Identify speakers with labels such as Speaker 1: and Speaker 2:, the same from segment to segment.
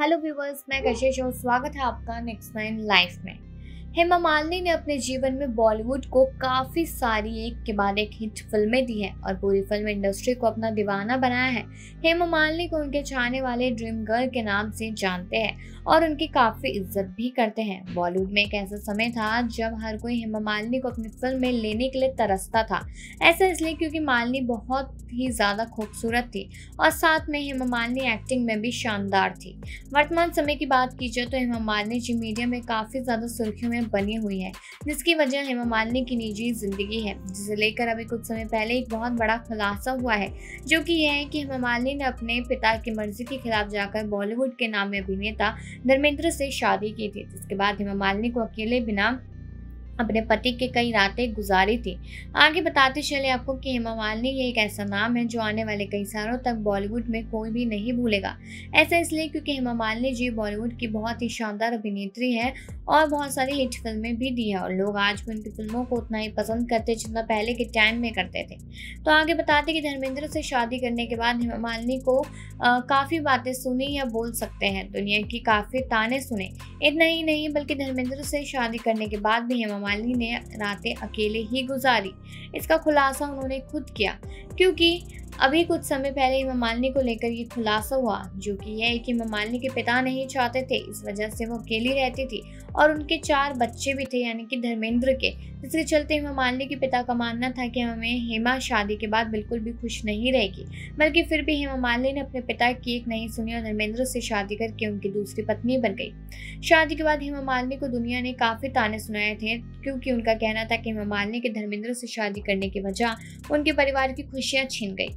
Speaker 1: Hello viewers, मैं कशिश और स्वागत है आपका नेक्स्ट नाइन लाइफ में। हेमा मालिनी ने अपने जीवन में बॉलीवुड को काफी सारी एक के बाद एक हिट फिल्में दी है और पूरी फिल्म इंडस्ट्री को अपना दीवाना बनाया है। हेमा मालिनी को उनके चाहने वाले ड्रीम गर्ल के नाम से जानते हैं और उनकी काफी इज्जत भी करते हैं। बॉलीवुड में एक ऐसा समय था जब हर कोई हेमा मालिनी को अपनी फिल्म में लेने के लिए तरसता था। ऐसा इसलिए क्योंकि मालिनी बहुत ही ज्यादा खूबसूरत थी और साथ में हेमा मालिनी एक्टिंग में भी शानदार थी। वर्तमान समय की बात की जाए तो हेमा मालिनी जी मीडिया में काफी ज्यादा सुर्खियों में बनी हुई है, जिसकी वजह हेमा मालिनी की निजी जिंदगी है, जिसे लेकर अभी कुछ समय पहले एक बहुत बड़ा खुलासा हुआ है, जो कि यह है कि हेमा मालिनी ने अपने पिता की मर्जी के खिलाफ जाकर बॉलीवुड के नामी अभिनेता धर्मेंद्र से शादी की थी, जिसके बाद हेमा मालिनी को अकेले बिना अपने पति के कई रातें गुजारी थी। आगे बताते चले आपको कि हेमा मालिनी ये एक ऐसा नाम है जो आने वाले कई सालों तक बॉलीवुड में कोई भी नहीं भूलेगा। ऐसा इसलिए क्योंकि हेमा मालिनी जी बॉलीवुड की बहुत ही शानदार अभिनेत्री है और बहुत सारी हिट फिल्में भी दी है और लोग आज भी उनकी फिल्मों को उतना ही पसंद करते जितना पहले के टाइम में करते थे। तो आगे बताते कि धर्मेंद्र से शादी करने के बाद हेमा मालिनी को काफी बातें सुनी या बोल सकते हैं दुनिया की काफी ताने सुने। इतना ही नहीं बल्कि धर्मेंद्र से शादी करने के बाद भी हेमा मालिनी ने रातें अकेले ही गुजारी। इसका खुलासा उन्होंने खुद किया, क्योंकि अभी कुछ समय पहले हेमा मालिनी को लेकर ये खुलासा हुआ, जो कि यह है कि हेमा मालिनी के पिता नहीं चाहते थे, इस वजह से वो अकेली रहती थी और उनके 4 बच्चे भी थे, यानी कि धर्मेंद्र के। जिसके चलते हेमा मालिनी के पिता का मानना था कि हमें हेमा शादी के बाद बिल्कुल भी खुश नहीं रहेगी, बल्कि फिर भी हेमा मालिनी ने अपने पिता की एक नहीं सुनी और धर्मेंद्र से शादी करके उनकी दूसरी पत्नी बन गई। शादी के बाद हेमा मालिनी को दुनिया ने काफी ताने सुनाए थे, क्योंकि उनका कहना था कि हेमा मालिनी के धर्मेंद्र से शादी करने की वजह उनके परिवार की खुशियां छीन गई।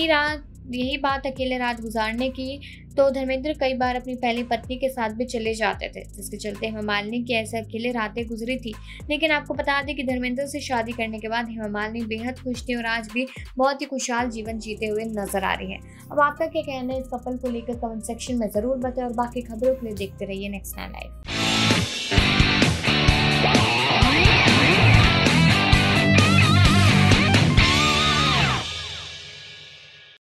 Speaker 1: यही बात अकेले रात गुजारने की तो धर्मेंद्र कई बार अपनी पहली पत्नी के साथ भी चले जाते थे, जिसके चलते हेमा मालिनी की ऐसे अकेले रातें गुजरी थी। लेकिन आपको बता दें कि धर्मेंद्र से शादी करने के बाद हेमा मालिनी बेहद खुश थी और आज भी बहुत ही खुशहाल जीवन जीते हुए नजर आ रही है। अब आपका क्या कहना है इस कपल को लेकर कमेंट सेक्शन में जरूर बताएं और बाकी खबरों के लिए देखते रहिए नेक्स्ट नाइन लाइव।